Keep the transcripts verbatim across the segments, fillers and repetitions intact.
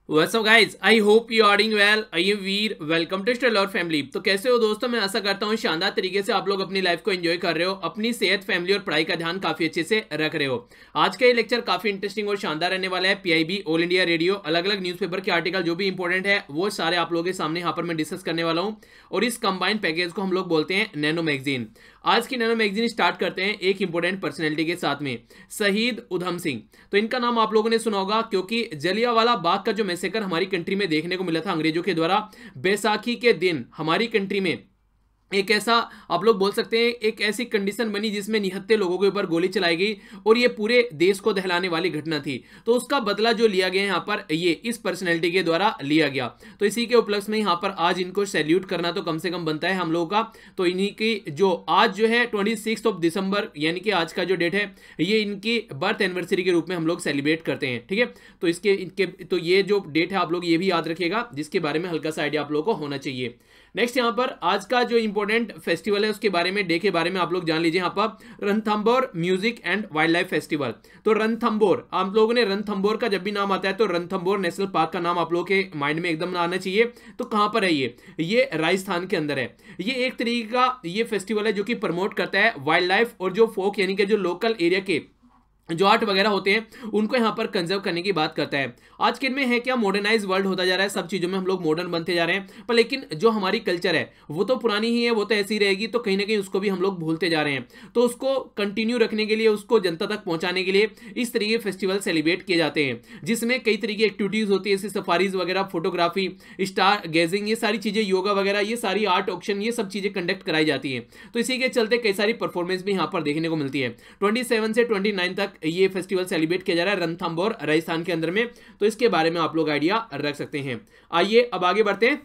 What's up guys? I hope you are doing well. I am Veer. Welcome to stellar family. तो कैसे हो दोस्तों? मैं आशा करता हूँ शानदार तरीके से आप लोग अपनी लाइफ को एंजॉय कर रहे हो, अपनी सेहत, फैमिली और पढ़ाई का ध्यान काफी अच्छे से रख रहे हो. आज का ये लेक्चर काफी इंटरेस्टिंग और शानदार रहने वाला है. पीआईबी, ऑल इंडिया रेडियो, अलग अलग न्यूज़पेपर के आर्टिकल जो भी इंपॉर्टेंट है वो सारे आप लोगों के सामने यहाँ पर मैं डिस्कस करने वाला हूँ. और इस कंबाइंड पैकेज को हम लोग बोलते हैं नैनो मैगजीन. आज की नैनो मैगजीन स्टार्ट करते हैं एक इंपॉर्टेंट पर्सनैलिटी के साथ में, शहीद उधम सिंह. तो इनका नाम आप लोगों ने सुना होगा क्योंकि जलियांवाला बाग का जो मैसेकर हमारी कंट्री में देखने को मिला था अंग्रेजों के द्वारा, बैसाखी के दिन हमारी कंट्री में एक ऐसा आप लोग बोल सकते हैं एक ऐसी कंडीशन बनी जिसमें निहत्थे लोगों के ऊपर गोली चलाई गई और ये पूरे देश को दहलाने वाली घटना थी. तो उसका बदला जो लिया गया यहाँ पर ये इस पर्सनैलिटी के द्वारा लिया गया. तो इसी के उपलक्ष्य में यहाँ पर आज इनको सैल्यूट करना तो कम से कम बनता है हम लोगों का. तो इन्हीं की जो आज जो है ट्वेंटी सिक्स ऑफ दिसंबर यानी कि आज का जो डेट है ये इनकी बर्थ एनिवर्सरी के रूप में हम लोग सेलिब्रेट करते हैं. ठीक है, तो इसके इनके तो ये जो डेट है आप लोग ये भी याद रखिएगा जिसके बारे में हल्का सा आइडिया आप लोगों को होना चाहिए. नेक्स्ट यहाँ पर आज का जो इंपॉर्टेंट फेस्टिवल है उसके बारे में, डे के बारे में आप लोग जान लीजिए. यहाँ पर Ranthambore music and wildlife festival. तो रणथंबोर आप लोगों ने रणथंबोर का जब भी नाम आता है तो रणथंबोर नेशनल पार्क का नाम आप लोगों के माइंड में एकदम आना चाहिए. तो कहां पर है ये ये राजस्थान के अंदर है. ये एक तरीके का ये फेस्टिवल है जो कि प्रमोट करता है वाइल्ड लाइफ और जो फोक यानी कि जो लोकल एरिया के जो आर्ट वगैरह होते हैं उनको यहाँ पर कंजर्व करने की बात करता है. आज के दिन में है क्या, मॉडर्नाइज वर्ल्ड होता जा रहा है, सब चीज़ों में हम लोग मॉडर्न बनते जा रहे हैं, पर लेकिन जो हमारी कल्चर है वो तो पुरानी ही है, वो तो ऐसी ही रहेगी. तो कहीं ना कहीं उसको भी हम लोग भूलते जा रहे हैं. तो उसको कंटिन्यू रखने के लिए, उसको जनता तक पहुंचाने के लिए इस तरीके के फेस्टिवल सेलिब्रेट किए जाते हैं जिसमें कई तरीके की एक्टिविटीज़ होती है, जैसे सफारीज वगैरह, फोटोग्राफी, स्टार गेजिंग, ये सारी चीज़ें, योगा वगैरह, ये सारी आर्ट ऑक्शन, ये सब चीज़ें कंडक्ट कराई जाती हैं. तो इसी के चलते कई सारी परफॉर्मेंस भी यहाँ पर देखने को मिलती है. ट्वेंटी सेवन से ट्वेंटी नाइन तक ये फेस्टिवल सेलिब्रेट किया जा रहा है रणथंबोर राजस्थान के अंदर में. तो इसके बारे में आप लोग आइडिया रख सकते हैं. आइए अब आगे बढ़ते हैं,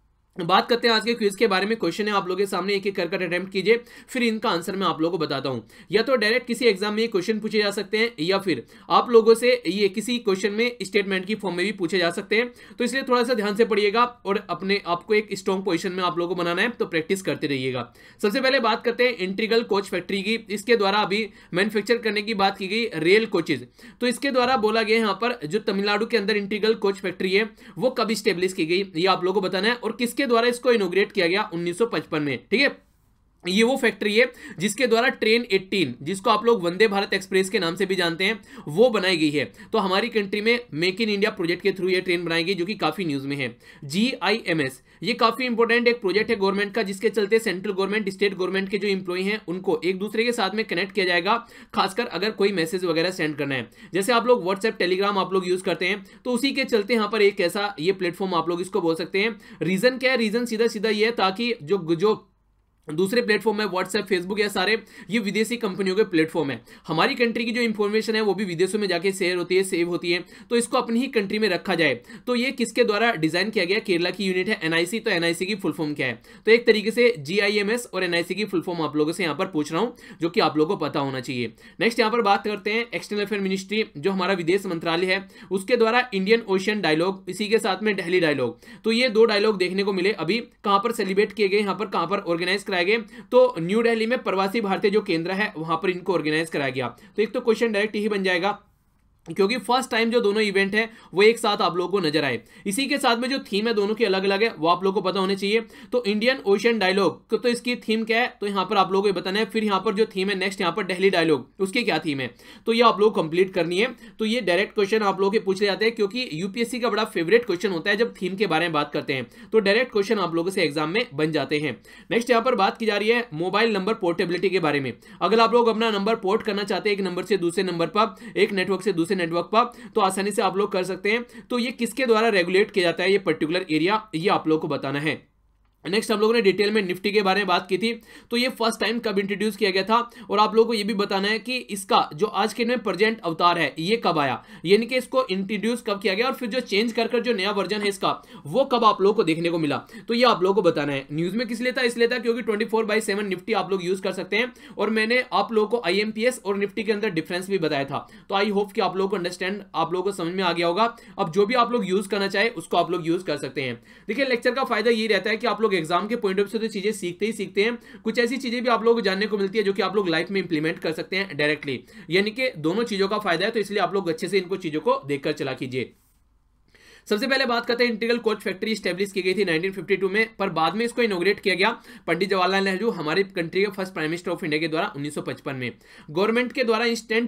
बात करते हैं आज के क्विज के बारे में. क्वेश्चन है आप लोगों के सामने, एक एक करके अटेम्प्ट कीजिए, फिर इनका आंसर मैं आप लोगों को बताता हूं. या तो डायरेक्ट किसी एग्जाम में ये क्वेश्चन पूछे जा सकते हैं या फिर आप लोगों से ये किसी क्वेश्चन में स्टेटमेंट की फॉर्म में भी पूछे जा सकते हैं. तो इसलिए थोड़ा सा ध्यान से पढ़िएगा और अपने आपको एक स्ट्रॉन्ग पोजिशन में आप लोगों को बनाना है, तो प्रैक्टिस करते रहिएगा. सबसे पहले बात करते हैं इंटीग्रल कोच फैक्ट्री की. इसके द्वारा अभी मैन्युफैक्चर करने की बात की गई रेल कोचेज. तो इसके द्वारा बोला गया यहाँ पर जो तमिलनाडु के अंदर इंटीग्रल कोच फैक्ट्री है वो कब स्टेब्लिश की गई ये आप लोगों को बताना है, और किसके द्वारा इसको इनोग्रेट किया गया उन्नीस सौ पचपन में. ठीक है, ये वो फैक्ट्री है जिसके द्वारा ट्रेन अठारह, जिसको आप लोग वंदे भारत एक्सप्रेस के नाम से भी जानते हैं, वो बनाई गई है. तो हमारी कंट्री में मेक इन इंडिया प्रोजेक्ट के थ्रू ये ट्रेन बनाई गई जो कि काफी न्यूज में है. जी आई एम एस ये काफी इंपॉर्टेंट एक प्रोजेक्ट है गवर्नमेंट का, जिसके चलते सेंट्रल गवर्नमेंट, स्टेट गवर्नमेंट के जो इंप्लॉय हैं उनको एक दूसरे के साथ में कनेक्ट किया जाएगा, खासकर अगर कोई मैसेज वगैरह सेंड करना है. जैसे आप लोग व्हाट्सएप, टेलीग्राम आप लोग यूज करते हैं, तो उसी के चलते यहाँ पर एक ऐसा ये प्लेटफॉर्म आप लोग इसको बोल सकते हैं. रीजन क्या है? रीजन सीधा सीधा ये है ताकि जो जो दूसरे प्लेटफॉर्म है व्हाट्सएप, फेसबुक, या सारे ये विदेशी कंपनियों के प्लेटफॉर्म है. हमारी कंट्री की जो इंफॉर्मेशन है वो भी विदेशों में जाके शेयर होती है, सेव होती है, तो इसको अपनी ही कंट्री में रखा जाए. तो ये किसके द्वारा डिजाइन किया गया? केरला की यूनिट है एनआईसी. तो एनआईसी की फुल फॉर्म क्या है? तो एक तरीके से जीआईएमएस और एनआईसी की फुल फॉर्म आप लोगों से यहाँ पर पूछ रहा हूँ जो कि आप लोगों को पता होना चाहिए. नेक्स्ट यहाँ पर बात करते हैं एक्सटर्नल अफेयर मिनिस्ट्री, जो हमारा विदेश मंत्रालय है, उसके द्वारा इंडियन ओशियन डायलॉग, इसी के साथ में दिल्ली डायलॉग. तो ये दो डायलॉग देखने को मिले अभी. कहां पर सेलिब्रेट किए गए, यहाँ पर कहां पर ऑर्गेनाइज कराए गए? तो न्यू दिल्ली में प्रवासी भारतीय जो केंद्र है वहां पर इनको ऑर्गेनाइज कराया गया. तो एक तो क्वेश्चन डायरेक्ट ही बन जाएगा क्योंकि फर्स्ट टाइम जो दोनों इवेंट है वो एक साथ आप लोगों को नजर आए. इसी के साथ में जो थीम है दोनों की अलग अलग है वो आप लोगों को पता होने चाहिए. तो इंडियन ओशियन डायलॉग, तो इसकी थीम क्या है? तो यहां पर आप लोगों को बताना है. फिर यहां पर जो थीम है नेक्स्ट यहां पर दिल्ली डायलॉग, उसकी क्या थीम है? तो ये आप लोग कंप्लीट करनी है. तो ये डायरेक्ट क्वेश्चन आप लोगों के पूछे जाते हैं क्योंकि यूपीएससी का बड़ा फेवरेट क्वेश्चन होता है जब थीम के बारे में बात करते हैं. तो डायरेक्ट क्वेश्चन आप लोगों से एग्जाम में बन जाते हैं. नेक्स्ट यहां पर बात की जा रही है मोबाइल नंबर पोर्टेबिलिटी के बारे में. अगर आप लोग अपना नंबर पोर्ट करना चाहते हैं एक नंबर से दूसरे नंबर पर, एक नेटवर्क से दूसरे नेटवर्क पर, तो आसानी से आप लोग कर सकते हैं. तो ये किसके द्वारा रेगुलेट किया जाता है ये पर्टिकुलर एरिया, ये आप लोगों को बताना है. नेक्स्ट हम लोगों ने डिटेल में निफ्टी के बारे में बात की थी. तो ये फर्स्ट टाइम कब इंट्रोड्यूस किया गया था, और आप लोगों को ये भी बताना है कि इसका जो आज के में प्रेजेंट अवतार है ये कब आया, यानी कि इसको इंट्रोड्यूस कब किया गया, और फिर जो चेंज कर कर जो नया वर्जन है इसका वो कब आप लोगों को देखने को मिला. तो ये आप लोगों को बताना है. न्यूज में किस लिए था? इसलिए था क्योंकि twenty four by seven Nifty आप लोग यूज कर सकते हैं, और मैंने आप लोगों को आईएमपीएस और निफ्टी के अंदर डिफरेंस भी बताया था. तो आई होप कि आप लोगों को अंडरस्टैंड, आप लोगों को समझ में आ गया होगा. अब जो भी आप लोग यूज करना चाहे उसको आप लोग यूज कर सकते हैं. देखिए लेक्चर का फायदा ये रहता है कि आप लोग एग्जाम के पॉइंट ऑफ से तो चीजें सीखते ही सीखते हैं, कुछ ऐसी चीजें भी आप लोगों को जानने को मिलती है जो कि आप लोग लाइफ में इंप्लीमेंट कर सकते हैं डायरेक्टली. यानी कि दोनों चीजों का फायदा है, तो इसलिए आप लोग अच्छे से इनको चीजों को देखकर चला कीजिए. सबसे पहले बात करते हैं इंटीग्रल कोच फैक्ट्री स्टैब्लिश की गई थी नाइनटीन फिफ्टी टू में, पर बाद में इसको इनोग्रेट किया गया पंडित जवाहरलाल नेहरू हमारी कंट्री के first prime minister of India के द्वारा उन्नीस सौ पचपन में। गवर्नमेंट के द्वारा इंस्टेंट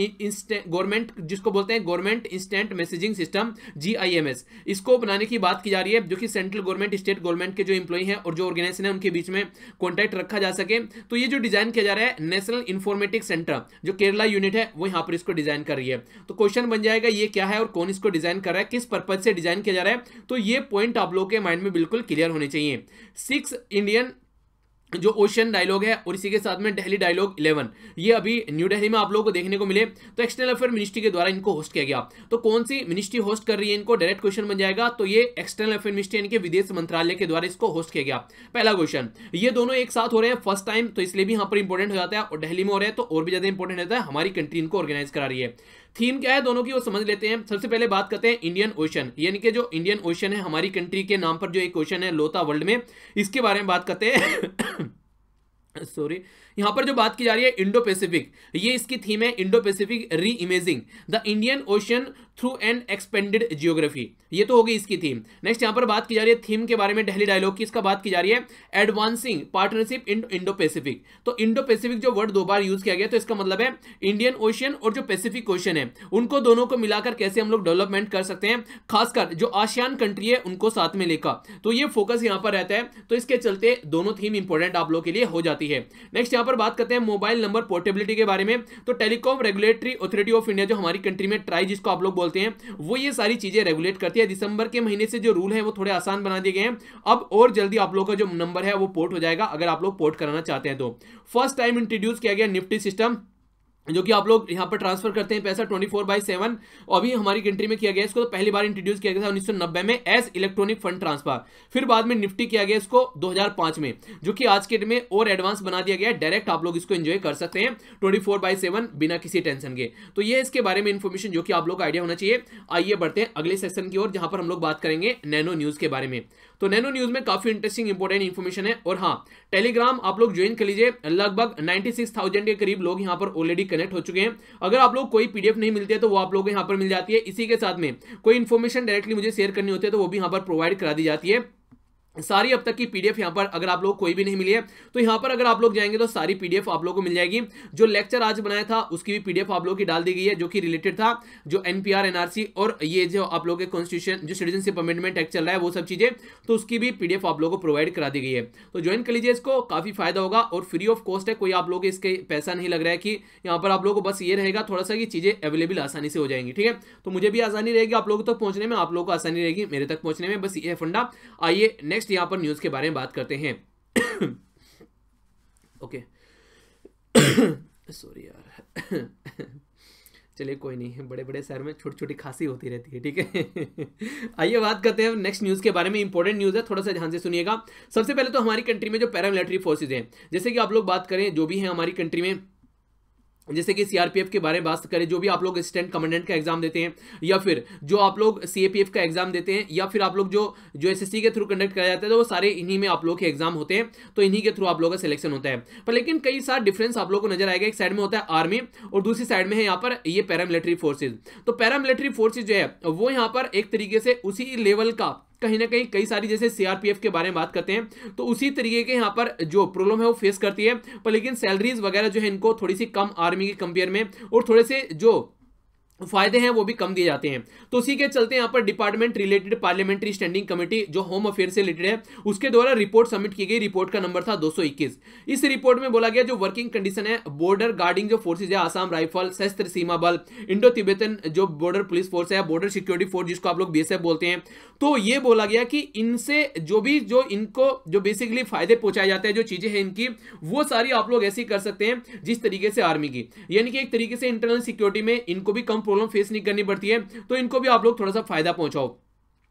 गवर्नमेंट जिसको बोलते हैं government instant messaging system GIMS, इसको बनाने की बात की जा रही है, जो कि सेंट्रल गवर्नमेंट स्टेट गवर्नमेंट के जो इंप्लॉई हैं और जो ऑर्गेनाइजेशन है उनके बीच में कॉन्टैक्ट रखा जा सके। तो ये जो डिजाइन किया जा रहा है नेशनल इंफॉर्मेटिक्स सेंटर जो केरला यूनिट है वो यहां पर इसको डिजाइन कर रही है। तो क्वेश्चन बन जाएगा ये क्या है और कौन इसको डिजाइन कर रहा है, किस पर्पज से डिजाइन किया जा रहा है। तो ये पॉइंट आप लोगों के माइंड में बिल्कुल क्लियर होने चाहिए। सिक्स इंडियन जो ओशन डायलॉग है और इसी के साथ में दिल्ली डायलॉग इलेवन, ये अभी न्यू दिल्ली में आप लोगों को देखने को मिले। तो एक्सटर्नल अफेयर मिनिस्ट्री के द्वारा इनको होस्ट किया गया। तो कौन सी मिनिस्ट्री होस्ट कर रही है इनको, डायरेक्ट क्वेश्चन बन जाएगा। तो ये एक्सटर्नल अफेयर मिनिस्ट्री यानी कि विदेश मंत्रालय के द्वारा इसको होस्ट किया गया। पहला क्वेश्चन, ये दोनों एक साथ हो रहे हैं फर्स्ट टाइम, तो इसलिए भी यहां पर इंपॉर्टेंट हो जाता है, और दिल्ली में हो रहा है तो और भी ज्यादा इंपॉर्टेंट होता है, हमारी कंट्री इनको ऑर्गेनाइज करा रही है। थीम क्या है दोनों की वो समझ लेते हैं। सबसे पहले बात करते हैं इंडियन ओशन, यानी कि जो इंडियन ओशन है हमारी कंट्री के नाम पर जो एक ओशन है लोता वर्ल्ड में, इसके बारे में बात करते हैं। सॉरी, यहां पर जो बात की जा रही है इंडो पैसिफिक, ये इसकी थीम है Indo Pacific reimagining the Indian ocean through an expanded geography, ये तो होगी इसकी थीम। नेक्स्ट यहां पर बात की जा रही है थीम के बारे में दिल्ली डायलॉग की, इसका बात की जा रही है advancing partnership in Indo Pacific. तो इंडो पैसिफिक जो वर्ड दो बार यूज किया गया, तो इसका मतलब है इंडियन ओशन और जो पैसिफिक ओशन है उनको दोनों को मिलाकर कैसे हम लोग डेवलपमेंट कर सकते हैं, खासकर जो आसियान कंट्री है उनको साथ में लेकर। तो ये फोकस यहां पर रहता है, तो इसके चलते दोनों थीम इंपॉर्टेंट आप लोग के लिए हो जाती है। नेक्स्ट यहां पर बात करते हैं मोबाइल नंबर पोर्टेबिलिटी के बारे में। तो telecom regulatory authority of India जो हमारी कंट्री में ट्राई जिसको आप लोग बोलते हैं, वो ये सारी चीजें रेगुलेट करती है। दिसंबर के महीने से जो रूल है वो थोड़े आसान बना दिए गए हैं, अब और जल्दी आप लोगों का जो नंबर है वो पोर्ट हो जाएगा अगर आप लोग पोर्ट कराना चाहते हैं तो। फर्स्ट टाइम इंट्रोड्यूस किया गया निफ्टी सिस्टम, जो कि आप लोग यहां पर ट्रांसफर करते हैं पैसा ट्वेंटी फोर बाई सेवन, अभी हमारी कंट्री में किया गया। इसको तो पहली बार इंट्रोड्यूस किया गया था उन्नीस सौ नब्बे में एज इलेक्ट्रॉनिक फंड ट्रांसफर, फिर बाद में निफ्टी किया गया इसको दो हज़ार पाँच में, जो कि आज के डेट में और एडवांस बना दिया गया। डायरेक्ट आप लोग इसको एंजॉय कर सकते हैं ट्वेंटी फोर बाई सेवन बिना किसी टेंशन के। तो ये इसके बारे में इंफॉर्मेशन जो कि आप लोग को आइडिया होना चाहिए। आइए बढ़ते हैं अगले सेक्शन की ओर, जहां पर हम लोग बात करेंगे नैनो न्यूज के बारे में। तो नैनो न्यूज में काफी इंटरेस्टिंग इंपॉर्टेंट इंफॉर्मेशन है, और हाँ टेलीग्राम आप लोग ज्वाइन कर लीजिए। लगभग छियानवे हज़ार के करीब लोग यहां पर ऑलरेडी कनेक्ट हो चुके हैं। अगर आप लोग कोई पीडीएफ नहीं मिलती है तो वो आप लोगों को यहां पर मिल जाती है। इसी के साथ में कोई इंफॉर्मेशन डायरेक्टली मुझे शेयर करनी होती है तो वो भी यहां पर प्रोवाइड करा दी जाती है। सारी अब तक की पीडीएफ यहां पर अगर आप लोग कोई भी नहीं मिली है तो यहां पर अगर आप लोग जाएंगे तो सारी पीडीएफ आप लोगों को मिल जाएगी। जो लेक्चर आज बनाया था उसकी भी पीडीएफ आप लोगों की डाल दी गई है, जो कि रिलेटेड था जो एनपीआर एनआरसी और ये जो आप लोगों के कॉन्स्टिट्यूशन जो सिटीजनशिप अमेंडमेंट एक्ट चल रहा है वो सब चीजें, तो उसकी भी पीडीएफ आप लोगों को प्रोवाइड करा दी गई है। तो ज्वाइन कर लीजिए, इसको काफी फायदा होगा और फ्री ऑफ कॉस्ट है। कोई आप लोग इसके पैसा नहीं लग रहा है कि यहाँ पर आप लोगों को बस ये रहेगा थोड़ा सा कि चीजें अवेलेबल आसानी से हो जाएंगी। ठीक है, तो मुझे भी आसानी रहेगी आप लोगों तक पहुंचने में, आप लोगों को आसानी रहेगी मेरे तक पहुंचने में, बस ये फंडा। आइए नेक्स्ट यहाँ पर न्यूज के बारे में बात करते हैं। ओके सॉरी यार, चलिए कोई नहीं, बड़े बड़े शहर में छोटी छोटी खांसी होती रहती है। ठीक है आइए बात करते हैं नेक्स्ट न्यूज के बारे में। इंपॉर्टेंट न्यूज है, थोड़ा सा ध्यान से सुनिएगा। सबसे पहले तो हमारी कंट्री में जो पैरामिलिट्री फोर्सेज हैं, जैसे कि आप लोग बात करें जो भी है हमारी कंट्री में, जैसे कि सीआरपीएफ के बारे में बात करें, जो भी आप लोग असिस्टेंट कमांडेंट का एग्जाम देते हैं, या फिर जो आप लोग सीएपीएफ का एग्जाम देते हैं, या फिर आप लोग जो जो एसएससी के थ्रू कंडक्ट कराया जाता है, तो वो सारे इन्हीं में आप लोग के एग्जाम होते हैं, तो इन्हीं के थ्रू आप लोगों का सिलेक्शन होता है। पर लेकिन कई सारे डिफरेंस आप लोग को नजर आएगा। एक साइड में होता है आर्मी और दूसरी साइड में है यहाँ पर ये पैरामिलिट्री फोर्सेज। तो पैरामिलिट्री फोर्सेज जो है वो यहाँ पर एक तरीके से उसी लेवल का कहीं ना कहीं कई सारी, जैसे सीआरपीएफ के बारे में बात करते हैं तो उसी तरीके के यहाँ पर जो प्रॉब्लम है वो फेस करती है, पर लेकिन सैलरीज वगैरह जो है इनको थोड़ी सी कम आर्मी के कंपेयर में, और थोड़े से जो फायदे हैं वो भी कम दिए जाते हैं। तो उसी के चलते यहाँ पर department related parliamentary standing committee जो होम अफेयर से रिलेटेड है, उसके द्वारा रिपोर्ट सबमिट की गई। रिपोर्ट का नंबर था दो सौ इक्कीस। इस रिपोर्ट में बोला गया जो वर्किंग कंडीशन है बॉर्डर गार्डिंग जो फोर्सेज है, आसाम राइफल, सशस्त्र सीमा बल, इंडो तिब्बतन जो बॉर्डर पुलिस फोर्स है, बॉर्डर सिक्योरिटी फोर्स जिसको आप लोग बीएसएफ बोलते हैं, तो ये बोला गया कि इनसे जो भी जो इनको जो बेसिकली फायदे पहुंचाए जाते हैं, जो चीजें हैं इनकी, वो सारी आप लोग ऐसी कर सकते हैं जिस तरीके से आर्मी की, यानी कि एक तरीके से इंटरनल सिक्योरिटी में इनको भी कम प्रॉब्लम फेस नहीं करनी पड़ती है, तो इनको भी आप लोग थोड़ा सा फायदा पहुंचाओ।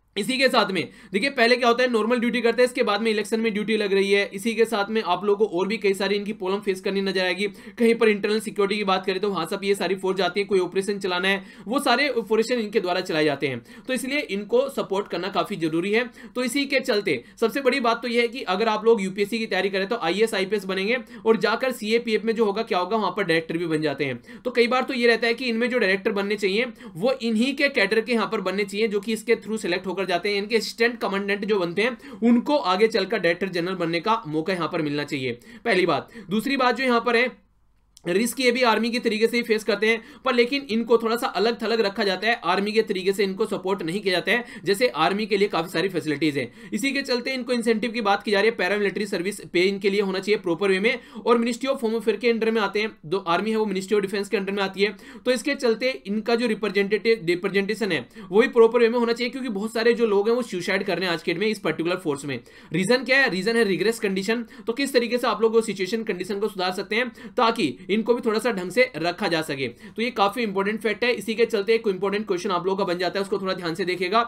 इसी के साथ में देखिए पहले क्या होता है, नॉर्मल ड्यूटी करते हैं, इसके बाद में इलेक्शन में ड्यूटी लग रही है। इसी के साथ में आप लोगों को और भी कई सारी इनकी प्रॉब्लम फेस करनी नजर आएगी। कहीं पर इंटरनल सिक्योरिटी की बात करें तो वहां सब ये सारी फोर्स जाती है, कोई ऑपरेशन चलाना है, वो सारे ऑपरेशन इनके द्वारा चलाए जाते हैं, तो इसलिए इनको सपोर्ट करना काफी जरूरी है। तो इसी के चलते सबसे बड़ी बात तो यह है कि अगर आप लोग यूपीएससी की तैयारी करें तो आईएएस आईपीएस बनेंगे और जाकर सीएपीएफ में जो होगा क्या होगा, वहां पर डायरेक्टर भी बन जाते हैं। तो कई बार तो ये रहता है कि इनमें जो डायरेक्टर बनने चाहिए वो इन्हीं के कैडर के यहां पर बनने चाहिए, जो कि इसके थ्रू सिलेक्ट होकर जाते हैं। इनके असिस्टेंट कमांडेंट जो बनते हैं उनको आगे चलकर डायरेक्टर जनरल बनने का मौका यहां पर मिलना चाहिए, पहली बात। दूसरी बात जो यहां पर है, रिस्क ये भी आर्मी की तरीके से ही फेस करते हैं, पर लेकिन इनको थोड़ा सा अलग थलग रखा जाता है, आर्मी के तरीके से इनको सपोर्ट नहीं किया जाता है, जैसे आर्मी के लिए काफी सारी फैसिलिटीज हैं। इसी के चलते इनको इंसेंटिव की बात की जा रही है, पैरामिलिट्री सर्विस पे इनके लिए होना चाहिए प्रॉपर वे में, और मिनिस्ट्री ऑफ होम अफेयर के अंडर में आते हैं। दो आर्मी है वो मिनिस्ट्री ऑफ डिफेंस के अंडर में आती है, तो इसके चलते इनका जो रिप्रेजेंटेटिव रिप्रेजेंटेशन है वो भी प्रॉपर वे में होना चाहिए, क्योंकि बहुत सारे जो लोग हैं वो सुसाइड कर रहे हैं आज के डेट में इस पर्टिकुलर फोर्स में। रीजन क्या है? रीजन है रिग्रेस कंडीशन। तो किस तरीके से आप लोग सिचुएशन कंडीशन को सुधार सकते हैं ताकि इनको भी थोड़ा सा ढंग से रखा जा सके, तो ये काफी इंपॉर्टेंट फैक्ट है। इसी के चलते एक इंपॉर्टेंट क्वेश्चन आप लोगों का बन जाता है, उसको थोड़ा ध्यान से देखिएगा।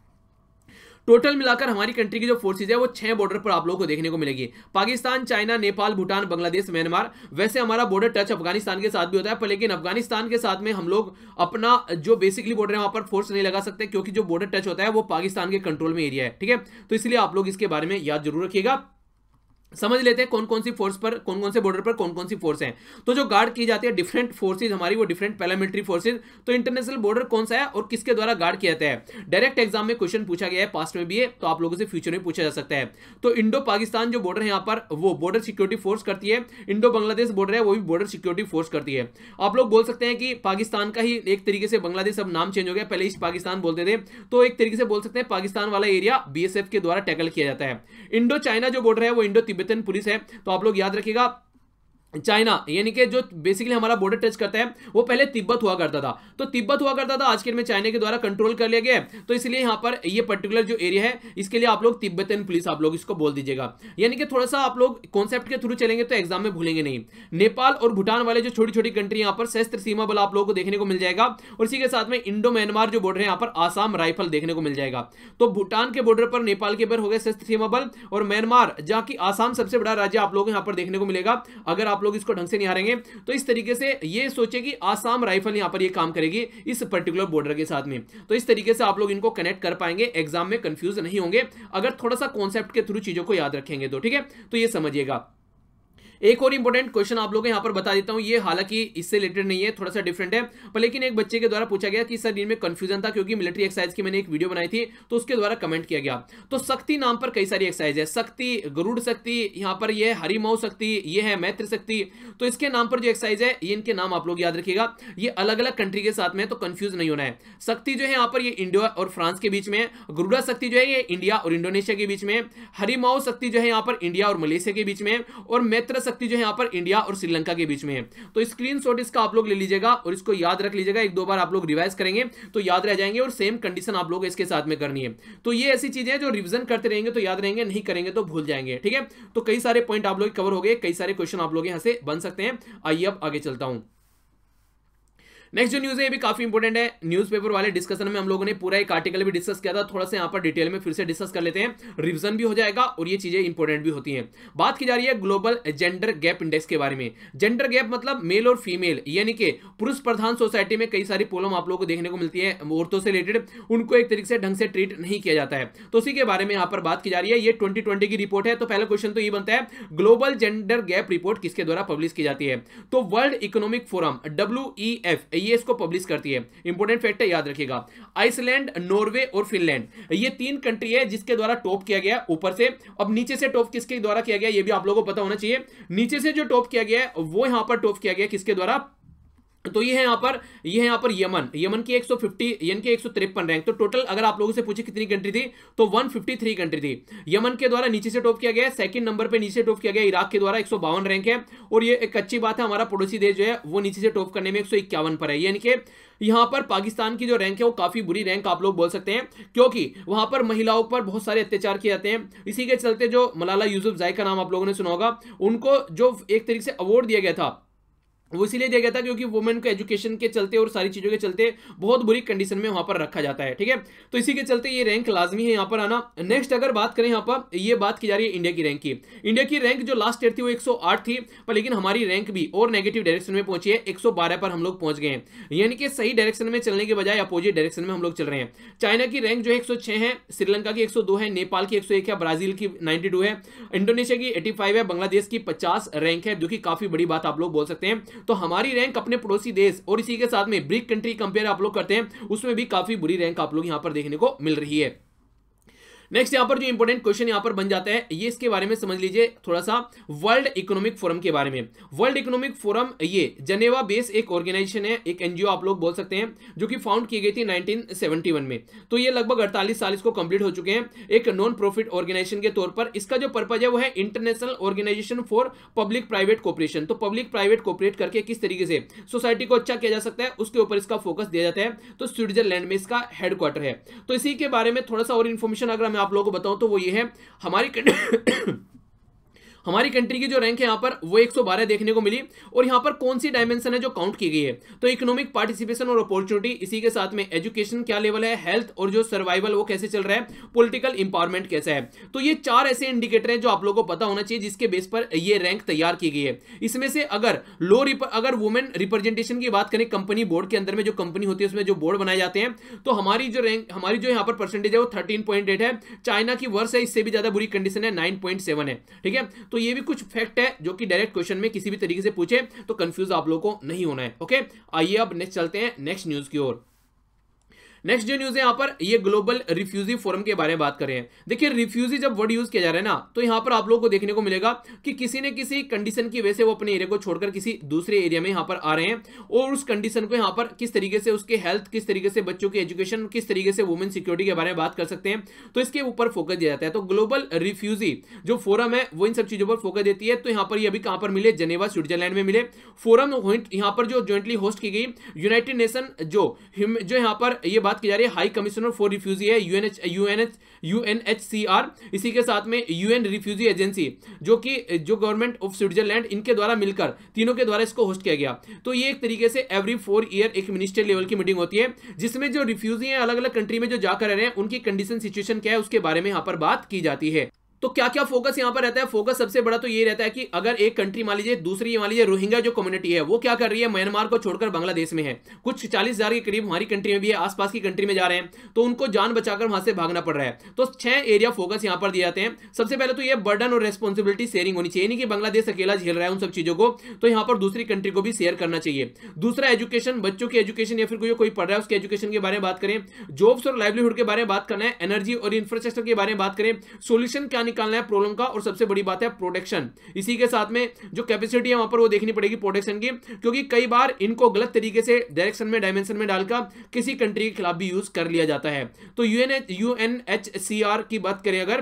टोटल मिलाकर हमारी कंट्री की जो फोर्सेज है वो छह बॉर्डर पर आप लोगों को देखने को मिलेगी, पाकिस्तान, चाइना, नेपाल, भूटान, बांग्लादेश, म्यांमार। वैसे हमारा बॉर्डर टच अफगानिस्तान के साथ भी होता है, पर लेकिन अफगानिस्तान के साथ में हम लोग अपना जो बेसिकली बॉर्डर है वहां पर फोर्स नहीं लगा सकते, क्योंकि जो बॉर्डर टच होता है वो पाकिस्तान के कंट्रोल में एरिया है, ठीक है। तो इसलिए आप लोग इसके बारे में याद जरूर रखिएगा। समझ लेते हैं कौन कौन सी फोर्स पर, कौन कौन से बॉर्डर पर कौन कौन सी फोर्स हैं। तो जो गार्ड की जाती है डिफरेंट फोर्सेज हमारी, वो डिफरेंट पैरामिलिट्री फोर्सेज। तो इंटरनेशनल बॉर्डर कौन सा है और किसके द्वारा गार्ड किया जाता है? डायरेक्ट एग्जाम में क्वेश्चन पूछा गया है, पास्ट में भी है, तो आप लोगों से फ्यूचर में पूछा जा सकता है। तो इंडो पाकिस्तान जो बॉर्डर है यहाँ पर वो बॉर्डर सिक्योरिटी फोर्स करती है, इंडो बांग्लादेश बॉर्डर है वो भी बॉर्डर सिक्योरिटी फोर्स करती है। आप लोग बोल सकते हैं कि पाकिस्तान का ही एक तरीके से बांग्लादेश अब नाम चेंज हो गया, पहले ईस्ट पाकिस्तान बोलते थे, तो एक तरीके से बोल सकते हैं पाकिस्तान वाला एरिया बीएसएफ के द्वारा टैकल किया जाता है। इंडो चाइना जो बॉर्डर है वो इंडो तिब्बतन पुलिस है, तो आप लोग याद रखिएगा। चाइना यानी कि जो बेसिकली हमारा बॉर्डर टच करता है वो पहले तिब्बत हुआ करता था, तो तिब्बत हुआ करता था आज के में चाइना के द्वारा कंट्रोल कर लिया गया, तो इसलिए यहां पर ये पर्टिकुलर जो एरिया है इसके लिए आप लोग तिब्बतन पुलिस आप लोग इसको बोल दीजिएगा। यानी कि थोड़ा सा आप लोग कॉन्सेप्ट के थ्रू चलेंगे तो एग्जाम में भूलेंगे नहीं। नेपाल और भूटान वाले जो छोटी छोटी कंट्री यहां पर सशस्त्र सीमा बल आप लोगों को देखने को मिल जाएगा, और इसी के साथ में इंडो म्यांमार जो बॉर्डर है यहां पर आसाम राइफल देखने को मिल जाएगा। तो भूटान के बॉर्डर पर नेपाल के पर हो गए सशस्त्र सीमा बल, और म्यांमार जहां की आसाम सबसे बड़ा राज्य आप लोग यहां पर देखने को मिलेगा, अगर आप लोग इसको ढंग से नहीं हारेंगे तो इस तरीके से ये सोचे कि आसाम राइफल यहां पर ये काम करेगी इस पर्टिकुलर बॉर्डर के साथ में। तो इस तरीके से आप लोग इनको कनेक्ट कर पाएंगे, एग्जाम में कंफ्यूज नहीं होंगे अगर थोड़ा सा कॉन्सेप्ट के थ्रू चीजों को याद रखेंगे तो, ठीक है। तो ये समझिएगा। एक और इंपॉर्टेंट क्वेश्चन आप लोगों को यहां पर बता देता हूं, ये हालांकि इससे रिलेटेड नहीं है, थोड़ा सा डिफरेंट है, पर लेकिन एक बच्चे के द्वारा पूछा गया कि सर इनमें कंफ्यूजन था क्योंकि मिलिट्री एक्सरसाइज की मैंने एक वीडियो बनाई थी तो उसके द्वारा कमेंट किया गया। तो शक्ति नाम पर कई सारी एक्सरसाइज है, शक्ति, गरुड़ शक्ति, यहां पर ये हरिमऊ शक्ति, ये है मैत्र शक्ति। तो इसके नाम पर जो एक्सरसाइज है ये इनके नाम आप लोग याद रखिएगा, ये अलग अलग कंट्री के साथ में, तो कंफ्यूज नहीं होना है। शक्ति जो है यहाँ पर ये इंडिया और फ्रांस के बीच में, गरुड़ा शक्ति जो है ये इंडिया और इंडोनेशिया के बीच में, हरिमऊ शक्ति जो है यहाँ पर इंडिया और मलेशिया के बीच में, और मैत्र शक्ति जो है यहाँ पर इंडिया और श्रीलंका के बीच में है। तो स्क्रीनशॉट इसका आप लोग ले लीजिएगा और इसको याद रख लीजिएगा, एक दो बार आप लोग रिवाइज करेंगे तो याद रह जाएंगे, और सेम कंडीशन आप लोग इसके साथ में करनी है। तो ये ऐसी चीजें हैं जो रिवीजन करते रहेंगे तो याद रहेंगे, नहीं करेंगे तो भूल जाएंगे, ठीक है। तो कई सारे पॉइंट आप लोग कवर हो गए, कई सारे क्वेश्चन आप लोग यहां से बन सकते हैं। आइए अब आगे चलता हूं। नेक्स्ट जो न्यूज है ये भी काफी इंपॉर्टेंट है, न्यूज़पेपर वाले डिस्कशन में हम लोगों ने पूरा एक आर्टिकल भी डिस्कस किया था, थोड़ा सा यहाँ पर डिटेल में फिर से डिस्कस कर लेते हैं, रिवीजन भी हो जाएगा और ये चीजें इंपॉर्टेंट भी होती हैं। बात की जा रही है ग्लोबल जेंडर गैप इंडेक्स के बारे में। जेंडर गैप मतलब मेल और फीमेल, यानी कि पुरुष प्रधान सोसाइटी में कई सारी प्रॉब्लम आप लोगों को देखने को मिलती है, औरतों से रिलेटेड, उनको एक तरीके से ढंग से ट्रीट नहीं किया जाता है, तो उसी के बारे में यहाँ पर बात की जा रही है। ये ट्वेंटी ट्वेंटी की रिपोर्ट है, तो पहला क्वेश्चन तो ये बनता है ग्लोबल जेंडर गैप रिपोर्ट किसके द्वारा पब्लिश की जाती है? तो World Economic Forum W E F ये इसको पब्लिश करती है। इंपॉर्टेंट फैक्ट है, याद रखिएगा। आइसलैंड, नॉर्वे और फिनलैंड ये तीन कंट्री है जिसके द्वारा टॉप किया गया ऊपर से। अब नीचे से टॉप किसके द्वारा किया गया ये भी आप लोगों को पता होना चाहिए। नीचे से जो टॉप किया गया है वो यहां पर टॉप किया गया किसके द्वारा? तो ये है यहां पर, ये है यहां पर यमन, यमन की एक सौ पचास यानी कि एक सौ तिरपन रैंक। तो टोटल अगर आप लोगों से पूछे कितनी कंट्री थी तो एक सौ तिरेपन कंट्री थी। यमन के द्वारा नीचे से टॉप किया गया, सेकंड नंबर पे नीचे टॉप किया गया इराक के द्वारा एक सौ बावन रैंक है। और ये एक अच्छी बात है, हमारा पड़ोसी देश जो है वो नीचे से टॉप करने में एक सौ इक्यावन पर है, यानी कि यहां पर पाकिस्तान की जो रैंक है वो काफी बुरी रैंक आप लोग बोल सकते हैं, क्योंकि वहां पर महिलाओं पर बहुत सारे अत्याचार किए जाते हैं। इसी के चलते जो मलाला यूसुफजई का नाम आप लोगों ने सुना होगा, उनको जो एक तरीके से अवार्ड दिया गया था वो इसीलिए दिया गया था क्योंकि वुमेन को एजुकेशन के चलते और सारी चीजों के चलते बहुत बुरी कंडीशन में वहां पर रखा जाता है, ठीक है। तो इसी के चलते ये रैंक लाजमी है यहाँ पर आना। नेक्स्ट अगर बात करें यहाँ पर, ये बात की जा रही है इंडिया की रैंक की। इंडिया की रैंक जो लास्ट ईयर थी वो एक सौ आठ थी, पर लेकिन हमारी रैंक भी और नेगेटिव डायरेक्शन में पहुंची है, एक सौ बारह पर हम लोग पहुंच गए हैं। यानी कि सही डायरेक्शन में चलने के बजाय अपोजिट डायरेक्शन में हम लोग चल रहे हैं। चाइना की रैंक जो है एक सौ छह है, श्रीलंका की एक सौ दो है, नेपाल की एक सौ एक है, ब्राजील की बानवे है, इंडोनेशिया की पचासी है, बांग्लादेश की पचास रैंक है, जो कि काफी बड़ी बात आप लोग बोल सकते हैं। तो हमारी रैंक अपने पड़ोसी देश और इसी के साथ में ब्रिक कंट्री कंपेयर आप लोग करते हैं, उसमें भी काफी बुरी रैंक आप लोग यहां पर देखने को मिल रही है। नेक्स्ट यहां पर जो इंपॉर्टेंट क्वेश्चन यहां पर बन जाता है, ये इसके बारे में समझ लीजिए थोड़ा सा, वर्ल्ड इकोनॉमिक फोरम के बारे में। वर्ल्ड इकोनॉमिक फोरम ये जनेवा बेस एक ऑर्गेनाइजेशन है, एक एनजीओ आप लोग बोल सकते हैं, जो कि फाउंड की गई थी नाइनटीन सेवेंटी वन में। तो ये लगभग अड़तालीस साल इसको कंप्लीट हो चुके हैं, एक नॉन प्रॉफिट ऑर्गेनाइजेशन के तौर पर। इसका जो पर्पज है वो है international organization for public private cooperation. तो पब्लिक प्राइवेट कोऑपरेट करके किस तरीके से सोसाइटी को अच्छा किया जा सकता है, उसके ऊपर इसका फोकस दिया जाता है। तो स्विट्जरलैंड में इसका हेडक्वार्टर है। तो इसी के बारे में थोड़ा सा और इन्फॉर्मेशन अगर मैं आप लोगों को बताऊं तो वो ये है, हमारी हमारी कंट्री की जो रैंक है यहां पर वो एक सौ बारह देखने को मिली। और यहां पर कौन सी डायमेंशन है जो काउंट की गई है, तो इकोनॉमिक पार्टिसिपेशन और अपॉर्चुनिटी, इसी के साथ में एजुकेशन क्या लेवल है, हेल्थ और जो सर्वाइवल वो कैसे चल रहा है, पॉलिटिकल इंपावरमेंट कैसा है। तो ये चार ऐसे इंडिकेटर हैं जो आप लोगों को पता होना चाहिए, जिसके बेस पर ये रैंक तैयार की गई है। इसमें से अगर लो अगर वुमेन रिप्रेजेंटेशन की बात करें कंपनी बोर्ड के अंदर में, जो कंपनी होती है उसमें जो बोर्ड बनाए जाते हैं, तो हमारी जो रैंक हमारी जो यहां पर परसेंटेज है वो थर्टीन पॉइंट एट है। चाइना की वर्ष है, इससे भी ज्यादा बुरी कंडीशन है, नाइन पॉइंट सेवन है, ठीक है। तो ये भी कुछ फैक्ट है जो कि डायरेक्ट क्वेश्चन में किसी भी तरीके से पूछे तो कंफ्यूज आप लोगों को नहीं होना है, ओके। आइए अब नेक्स्ट चलते हैं नेक्स्ट न्यूज की ओर। नेक्स्ट जो न्यूज है यहां पर, ये ग्लोबल रिफ्यूजी फोरम के बारे में बात कर रहे हैं। देखिए रिफ्यूजी जब वर्ड यूज किया जा रहा है ना, तो यहां पर आप लोगों को देखने को मिलेगा कि किसी न किसी कंडीशन की वजह से वो अपने एरिया को छोड़कर किसी दूसरे एरिया में यहां पर आ रहे हैं, और उस कंडीशन को यहां पर किस तरीके से उसके हेल्थ, किस तरीके से बच्चों की एजुकेशन, किस तरीके से वुमेन सिक्योरिटी के बारे में बात कर सकते हैं, तो इसके ऊपर फोकस दिया जाता है। तो ग्लोबल रिफ्यूजी जो फोरम है वो इन सब चीजों पर फोकस देती है। तो यहां पर ये अभी कहां पर मिले, जनेवा स्विट्जरलैंड में मिले। फोरम यहां पर जो ज्वाइंटली होस्ट की गई यूनाइटेड नेशन जो जो यहां पर ये बात की जा रही है, हाई कमिश्नर फॉर रिफ्यूजी है, यूएनएच यूएनएच यूएनएचसीआर, इसी के साथ में यूएन रिफ्यूजी एजेंसी, जो कि जो गवर्नमेंट ऑफ स्विट्जरलैंड, इनके द्वारा मिलकर तीनों के द्वारा इसको होस्ट किया गया। तो ये एक तरीके से एवरी फोर ईयर एक मिनिस्टर लेवल की मीटिंग होती है, जिसमें जो रिफ्यूजी हैं अलग अलग कंट्री में जो जाकर रह रहे हैं, उनकी कंडीशन सिचुएशन क्या है उसके बारे में यहां पर बात की जाती है। तो क्या क्या फोकस यहां पर रहता है, फोकस सबसे बड़ा तो ये रहता है कि अगर एक कंट्री मान लीजिए, दूसरी मान लीजिए रोहिंग्या जो कम्युनिटी है वो क्या कर रही है, म्यांमार को छोड़कर बांग्लादेश में है, कुछ चालीस हजार के करीब हमारी कंट्री में भी है, आसपास की कंट्री में जा रहे हैं, तो उनको जान बचाकर वहां से भागना पड़ रहा है। तो छह एरिया फोकस यहां पर दिए जाते हैं। सबसे पहले तो ये बर्डन और रेस्पॉन्सिबिलिटी शेयरिंग होनी चाहिए, नहीं कि बांग्लादेश अकेला झेल रहा है उन सब चीजों को, तो यहां पर दूसरी कंट्री को भी शेयर करना चाहिए। दूसरा एजुकेशन, बच्चों की एजुकेशन या फिर कोई कोई पढ़ रहा है उसके एजुकेशन के बारे में बात करें। जॉब्स और लाइवलीहुड के बारे में बात करना है। एनर्जी और इंफ्रास्ट्रक्चर के बारे में बात करें। सोल्यूशन क्या निकालना है प्रॉब्लम का, और सबसे बड़ी बात है प्रोटेक्शन। इसी के साथ में जो कैपेसिटी है वहां पर वो देखनी पड़ेगी प्रोटेक्शन की, क्योंकि कई बार इनको गलत तरीके से डायरेक्शन में डायमेंशन में डालकर किसी कंट्री के खिलाफ भी यूज कर लिया जाता है। तो यूएन यूएनएचसीआर की बात करें अगर,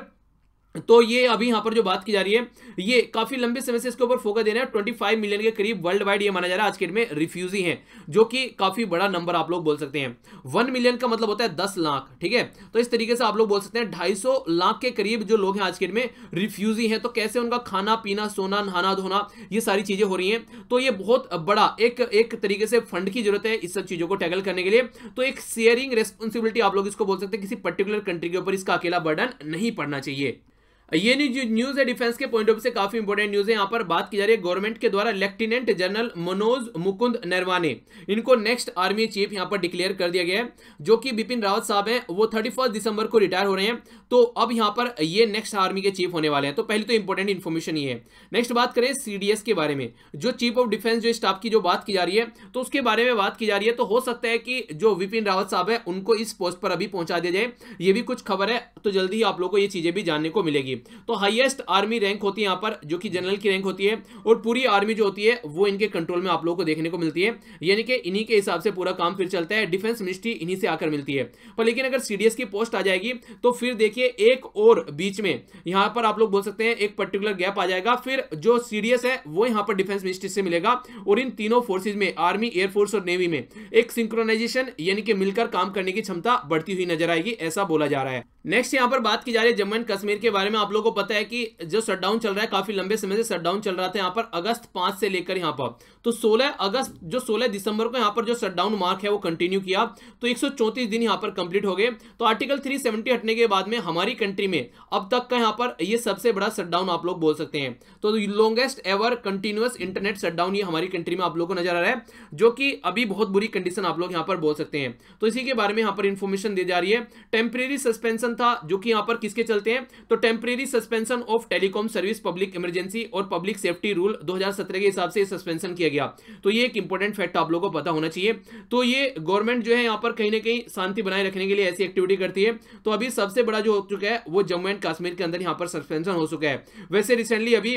तो ये अभी यहां पर जो बात की जा रही है, ये काफी लंबे समय से इसके ऊपर फोकस दे रहे हैं। पच्चीस मिलियन के करीब वर्ल्ड वाइड ये माना जा रहा है आज के डेट में रिफ्यूजी हैं, जो कि काफी बड़ा नंबर आप लोग बोल सकते हैं। वन मिलियन का मतलब होता है दस लाख, ठीक है। तो इस तरीके से आप लोग बोल सकते हैं ढाई सौ लाख के करीब जो लोग हैं आज के डेट में रिफ्यूजी हैं। तो कैसे उनका खाना पीना, सोना, नहाना धोना, ये सारी चीजें हो रही हैं। तो ये बहुत बड़ा एक एक तरीके से फंड की जरूरत है इस सब चीजों को टैकल करने के लिए। तो एक शेयरिंग रेस्पॉन्सिबिलिटी आप लोग इसको बोल सकते हैं, किसी पर्टिकुलर कंट्री के ऊपर इसका अकेला बर्डन नहीं पड़ना चाहिए। ये न्यूज है डिफेंस के पॉइंट ऑफ व्यू से काफी इंपोर्टेंट न्यूज है। यहां पर बात की जा रही है गवर्नमेंट के द्वारा लेफ्टिनेंट जनरल मनोज मुकुंद नरवाने, इनको नेक्स्ट आर्मी चीफ यहां पर डिक्लेयर कर दिया गया है। जो कि बिपिन रावत साहब हैं, वो थर्टी फर्स्ट दिसंबर को रिटायर हो रहे हैं। तो अब यहां पर ये नेक्स्ट आर्मी के चीफ होने वाले हैं। तो पहले तो इंपोर्टेंट इंफॉर्मेशन ये है। नेक्स्ट बात करें सीडीएस के बारे में, जो चीफ ऑफ डिफेंस जो स्टाफ की जो बात की जा रही है, तो उसके बारे में बात की जा रही है। तो हो सकता है कि जो विपिन रावत साहब है उनको इस पोस्ट पर अभी पहुंचा दिया जाए, ये भी कुछ खबर है। तो जल्दी ही आप लोगों को ये चीजें भी जानने को मिलेगी। तो हाईएस्ट आर्मी रैंक होती है यहां पर, जो कि जनरल की रैंक होती है, और पूरी आर्मी जो होती है वो इनके कंट्रोल में आप लोगों को देखने को मिलती है। यानी कि इन्हीं के हिसाब से पूरा काम फिर चलता है। डिफेंस मिनिस्ट्री इन्हीं से आकर मिलती है। पर लेकिन अगर सीडीएस की पोस्ट आ जाएगी तो फिर देखिए एक और बीच में यहां पर आप लोग बोल सकते हैं एक पर्टिकुलर गैप आ जाएगा। फिर जो सीडीएस है वो यहां पर डिफेंस मिनिस्ट्री से मिलेगा, और इन तीनों फोर्सेज में, आर्मी, एयरफोर्स और नेवी में, एक सिंक्रोनाइजेशन यानी कि मिलकर काम करने की क्षमता बढ़ती हुई नजर आएगी, ऐसा बोला जा रहा है। नेक्स्ट यहाँ पर बात की जा रही है जम्मू एंड कश्मीर के बारे में। आप लोगों को पता है कि जो शटडाउन चल रहा है, काफी लंबे समय से शटडाउन चल रहा था यहाँ पर अगस्त पांच से लेकर यहाँ पर, तो सोलह अगस्त जो सोलह दिसंबर को यहाँ पर जो शटडाउन मार्क है वो कंटिन्यू किया, तो एक सौ चौंतीस दिन यहाँ पर कंप्लीट हो गए। तो आर्टिकल तीन सौ सत्तर हटने के बाद में हमारी कंट्री में अब तक का यहाँ पर ये सबसे बड़ा शटडाउन आप लोग बोल सकते हैं। तो longest ever continuous internet shutdown ये हमारी कंट्री में आप लोग को नजर आ रहा है, जो कि अभी बहुत बुरी कंडीशन आप लोग यहाँ पर बोल सकते हैं। तो इसी के बारे में यहाँ पर इंफॉर्मेशन दी जा रही है। टेम्परेरी सस्पेंशन था, जो कि यहां पर किसके चलते हैं, तो temporary suspension of telecom service public emergency और पब्लिक सेफ्टी रूल दो हज़ार सत्रह के हिसाब से सस्पेंशन किया गया। तो ये एक इंपॉर्टेंट फैक्ट आप लोगों को पता होना चाहिए। तो ये गवर्नमेंट जो है यहां पर कहीं ना कहीं शांति बनाए रखने के लिए ऐसी एक्टिविटी करती है। तो अभी सबसे बड़ा जो हो चुका है वो जम्मू एंड कश्मीर के अंदर यहां पर सस्पेंशन हो चुका है। वैसे रिसेंटली अभी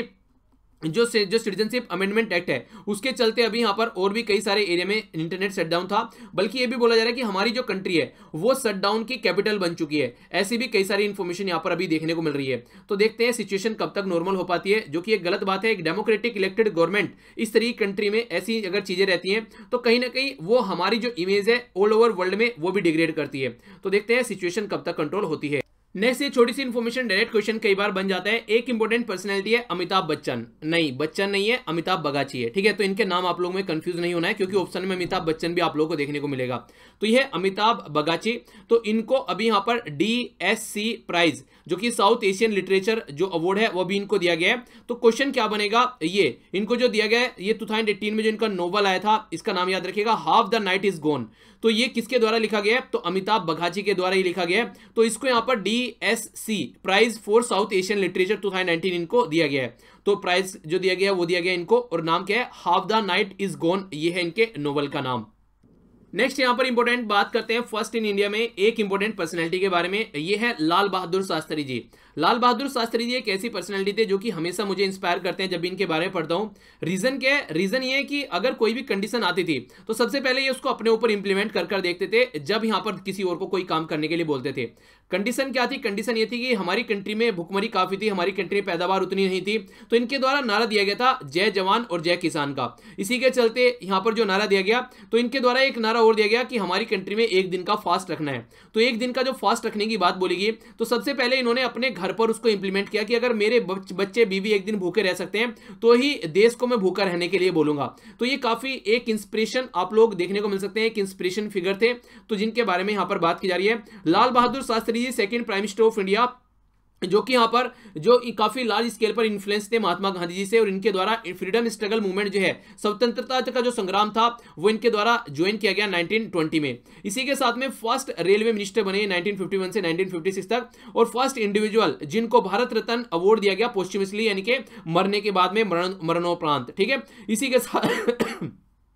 जो से जो सिटीजनशिप अमेंडमेंट एक्ट है उसके चलते अभी यहाँ पर और भी कई सारे एरिया में इंटरनेट शटडाउन था, बल्कि ये भी बोला जा रहा है कि हमारी जो कंट्री है वो शटडाउन की कैपिटल बन चुकी है। ऐसी भी कई सारी इंफॉर्मेशन यहाँ पर अभी देखने को मिल रही है। तो देखते हैं सिचुएशन कब तक नॉर्मल हो पाती है, जो कि एक गलत बात है। एक डेमोक्रेटिक इलेक्टेड गवर्नमेंट इस तरह की कंट्री में ऐसी अगर चीजें रहती हैं तो कहीं ना कहीं वो हमारी जो इमेज है ऑल ओवर वर्ल्ड में वो भी डिग्रेड करती है। तो देखते हैं सिचुएशन कब तक कंट्रोल होती है। नेक्स्ट ये छोटी सी इंफॉर्मेशन, डायरेक्ट क्वेश्चन कई बार बन जाता है। एक इंपॉर्टेंट पर्सनैलिटी है अमिताभ बच्चन, नहीं बच्चन नहीं है, अमिताभ बगाची है, ठीक है। तो इनके नाम आप लोगों में कंफ्यूज नहीं होना है, क्योंकि ऑप्शन में अमिताभ बच्चन भी आप लोगों को देखने को मिलेगा। तो यह अमिताभ बगाची, तो इनको अभी यहाँ पर डी एस सी प्राइज, जो कि साउथ एशियन लिटरेचर जो अवार्ड है वो भी इनको दिया गया है। तो क्वेश्चन क्या बनेगा, ये इनको जो दिया गया है ये टू थाउजेंड एटीन में जो इनका नोवेल आया था, इसका नाम याद रखिएगा, half the night is gone. तो ये किसके द्वारा लिखा गया है, तो अमिताभ बगाची के द्वारा ही लिखा गया है। तो इसको यहाँ पर D S C prize for South Asian literature two thousand nineteen इनको दिया गया है। तो प्राइज जो दिया गया है वो दिया गया इनको, और नाम क्या है, half the night is gone, ये है इनके नोवेल का नाम। नेक्स्ट यहां पर इंपॉर्टेंट बात करते हैं फर्स्ट इन इंडिया में एक इंपॉर्टेंट पर्सनैलिटी के बारे में, ये है लाल बहादुर शास्त्री जी। लाल बहादुर शास्त्री जी एक ऐसी पर्सनैलिटी थे जो कि हमेशा मुझे इंस्पायर करते हैं जब भी इनके बारे में पढ़ता हूं। रीजन क्या है, रीजन ये है कि अगर कोई भी कंडीशन आती थी तो सबसे पहले ये उसको अपने ऊपर इंप्लीमेंट कर कर देखते थे, जब यहां पर किसी और को कोई काम करने के लिए बोलते थे। कंडीशन क्या थी, कंडीशन ये थी कि हमारी कंट्री में भुखमरी काफी थी, हमारी कंट्री में पैदावार उतनी नहीं थी, तो इनके द्वारा नारा दिया गया था जय जवान और जय किसान का। इसी के चलते यहां पर जो नारा दिया गया, तो इनके द्वारा एक नारा और दिया गया कि हमारी कंट्री में एक दिन का फास्ट रखना है। तो एक दिन का जो फास्ट रखने की बात बोली गई, तो सबसे पहले इन्होंने अपने घर पर उसको इंप्लीमेंट किया कि अगर मेरे बच्चे बीवी एक दिन भूखे रह सकते हैं तो ही देश को मैं भूखा रहने के लिए बोलूंगा। तो ये काफी एक इंस्पिरेशन आप लोग देखने को मिल सकते हैं, एक इंस्पिरेशन फिगर थे, तो जिनके बारे में यहां पर बात की जा रही है। Lal Bahadur Shastri ji second prime minister of India, जो कि यहाँ पर जो काफी लार्ज स्केल पर इन्फ्लुएंस थे महात्मा गांधी जी से, और इनके द्वारा फ्रीडम स्ट्रगल मूवमेंट जो है, स्वतंत्रता का जो संग्राम था वो इनके द्वारा ज्वाइन किया गया नाइनटीन ट्वेंटी में। इसी के साथ में फर्स्ट रेलवे मिनिस्टर बने नाइनटीन फिफ्टी वन से नाइनटीन फिफ्टी सिक्स तक, और फर्स्ट इंडिविजुअल जिनको भारत रत्न अवार्ड दिया गया पोस्टुमसली, यानी कि मरने के बाद में मरण मरणोपरांत, ठीक है। इसी के साथ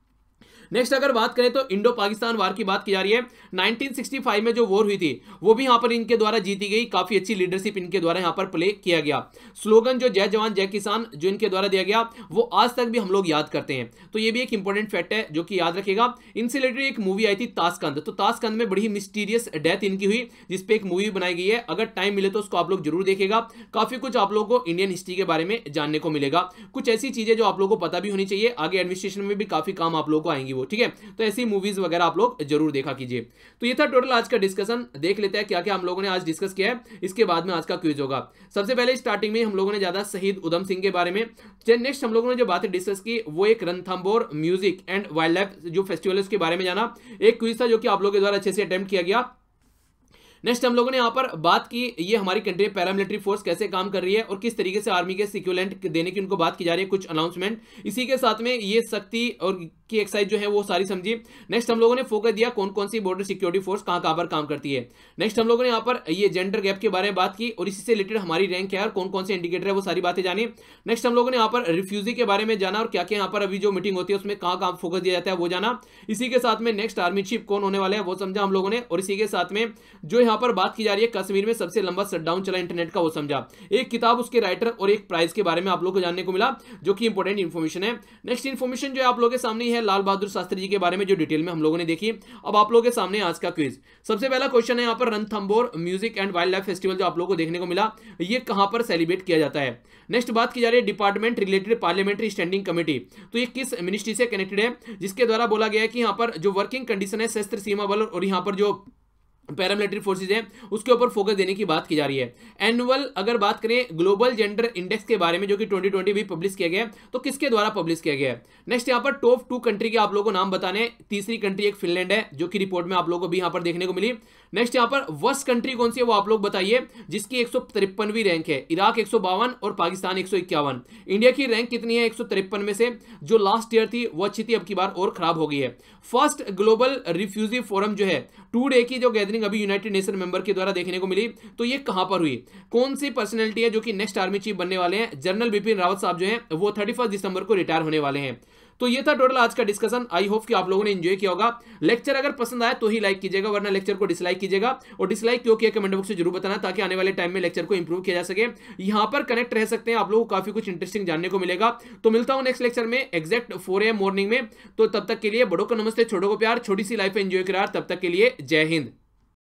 नेक्स्ट अगर बात करें तो इंडो पाकिस्तान वार की बात की जा रही है। नाइनटीन सिक्सटी फाइव में जो वॉर हुई थी वो भी यहां पर इनके द्वारा जीती गई, काफी अच्छी लीडरशिप इनके द्वारा यहां पर प्ले किया गया। स्लोगन जो जय जवान जय किसान जो इनके द्वारा दिया गया वो आज तक भी हम लोग याद करते हैं। तो ये भी एक इंपॉर्टेंट फैक्ट है जो कि याद रखेगा। इनसे रिलेटेड एक मूवी आई थी ताशकंद, तो ताशकंद में बड़ी मिस्टीरियस डेथ इनकी हुई, जिसपे एक मूवी बनाई गई है। अगर टाइम मिले तो उसको आप लोग जरूर देखेगा, काफी कुछ आप लोगों को इंडियन हिस्ट्री के बारे में जानने को मिलेगा, कुछ ऐसी चीजें जो आप लोगों को पता भी होनी चाहिए, आगे एडमिनिस्ट्रेशन में भी काफी काम आप लोगों को आएंगी वो, ठीक है। तो ऐसी मूवीज वगैरह आप लोग जरूर देखा कीजिए। तो ये था टोटल आज का डिस्कशन। देख लेते हैं क्या क्या हम लोगों ने आज डिस्कस किया है, इसके बाद में आज का क्विज होगा। सबसे पहले स्टार्टिंग में हम लोगों ने ज्यादा शहीद उधम सिंह के बारे में, नेक्स्ट हम लोगों ने जो बातें डिस्कस की वो एक Ranthambore music and wildlife जो फेस्टिवल है उसके बारे में जाना, एक क्विज था जो कि आप लोगों के द्वारा अच्छे से अटेम्प्ट किया गया। नेक्स्ट हम लोगों ने यहाँ पर बात की ये हमारी कंट्री में पैरामिलिट्री फोर्स कैसे काम कर रही है और किस तरीके से आर्मी के इक्विवेलेंट देने की उनको बात की जा रही है, कुछ अनाउंसमेंट। इसी के साथ में ये शक्ति और की एक्सरसाइज जो है वो सारी समझी। नेक्स्ट हम लोगों ने फोकस दिया कौन कौन सी बॉर्डर सिक्योरिटी फोर्स कहाँ कहाँ पर काम करती है। नेक्स्ट हम लोगों ने यहाँ पर ये जेंडर गैप के बारे में बात की और इसी से रिलेटेड हमारी रैंक क्या है और कौन कौन से इंडिकेटर है वो सारी बातें जानी। नेक्स्ट हम लोगों ने यहाँ पर रिफ्यूजी के बारे में जाना और क्या क्या यहाँ पर अभी जो मीटिंग होती है उसमें कहाँ कहाँ फोकस दिया जाता है वो जाना। इसी के साथ में नेक्स्ट आर्मी चीफ कौन होने वाला है वो समझा हम लोगों ने, और इसी के साथ में जो यहाँ पर बात की जा रही है कश्मीर में सबसे लंबा शटडाउन चला इंटरनेट का वो समझा। एक किताब उसके राइटर और एक प्राइज के बारे में आप लोगों को जानने को मिला जो कि इंपॉर्टेंट इन्फॉर्मेशन है। नेक्स्ट इन्फॉर्मेशन जो आप लोगों के सामने है लाल बहादुर शास्त्री जी के बारे में जो डिटेल में हम लोगों ने देखी। अब आप लोगों के सामने आज का क्विज। सबसे पहला क्वेश्चन है यहाँ पर Ranthambore music and wildlife festival जो आप लोगों को देखने को मिला ये कहां पर सेलिब्रेट किया जाता है। नेक्स्ट बात की जा रही है department related parliamentary standing committee, तो ये किस मिनिस्ट्री से कनेक्टेड है जिसके द्वारा बोला गया है कि यहाँ पर जो वर्किंग कंडीशन है सशस्त्र सीमा बल और यहाँ पर जो पैरामिलिट्री फोर्सेज है उसके ऊपर फोकस देने की बात की जा रही है। एनुअल अगर बात करें ग्लोबल जेंडर इंडेक्स के बारे में जो कि ट्वेंटी ट्वेंटी भी पब्लिश किया गया है, तो किसके द्वारा पब्लिश किया गया है। नेक्स्ट यहाँ पर टॉप टू कंट्री के आप लोगों को नाम बताने हैं। तीसरी कंट्री एक फिनलैंड है जो कि रिपोर्ट में आप लोगों को भी यहाँ पर देखने को मिली। नेक्स्ट यहाँ पर वर्स्ट कंट्री कौन सी है वो आप लोग बताइए, जिसकी एक सौ तिरपनवीं रैंक है। इराक एक सौ बावन और पाकिस्तान एक सौ इक्यावन। इंडिया की रैंक कितनी है एक सौ तिरपन में से, जो लास्ट ईयर थी वो अच्छी थी, अब की बार और खराब हो गई है। फर्स्ट ग्लोबल रिफ्यूजी फोरम जो है टू डे की जो गैदरिंग अभी यूनाइटेड नेशन मेंबर के द्वारा देखने को मिली, तो ये कहां पर हुई, कौन सी पर्सनैलिटी है जो कि नेक्स्ट आर्मी चीफ बनने वाले हैं। जनरल बिपिन रावत साहब जो हैं वो थर्टी फर्स्ट दिसंबर को रिटायर होने वाले हैं। तो ये था टोटल आज का डिस्कशन। आई होप कि आप लोगों ने एंजॉय किया होगा। लेक्चर अगर पसंद आया तो ही लाइक कीजिएगा, वरना लेक्चर को डिसलाइक कीजिएगा। और डिसलाइक क्यों किया कमेंट बॉक्स में जरूर बताना, ताकि आने वाले टाइम में लेक्चर को इंप्रूव किया जा सके। यहां पर कनेक्ट रह सकते हैं, आप लोगों को काफी कुछ इंटरेस्टिंग जानने को मिलेगा। तो मिलता हूं नेक्स्ट लेक्चर में exact four A M morning में। तो तब तक के लिए बड़ों को नमस्ते, छोटों को प्यार, छोटी सी लाइफ एंजॉय करार। तब तक के लिए जय हिंद।